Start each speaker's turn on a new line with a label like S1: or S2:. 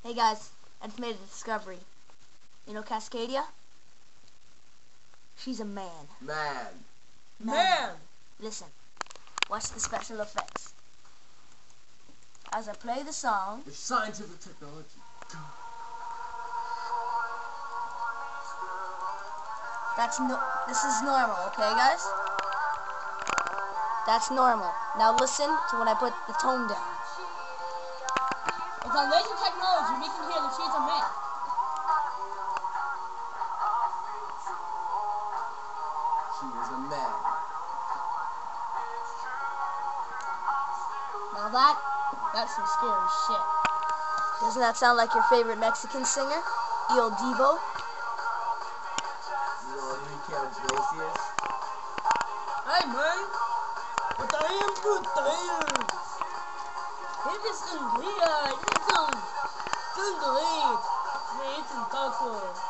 S1: Hey guys, I just made a discovery. You know Cascadia? She's a man.
S2: Man!
S1: Listen, watch the special effects. As I play the song...
S2: It's scientific technology.
S1: This is normal, okay guys? That's normal. Now listen to when I put the tone down.
S3: It's on laser technology, we can hear that she's a man.
S2: She is a man.
S3: Now that's some scary shit.
S1: Doesn't that sound like your favorite Mexican singer? Il Divo?
S3: Hey man, what I am good tired. It is un día, it's un great. It's un taco.